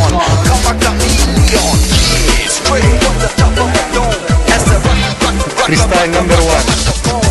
on. Come back to me, Leon. Yeah, straight from the top of the dome. As the rock, Freestyle number one.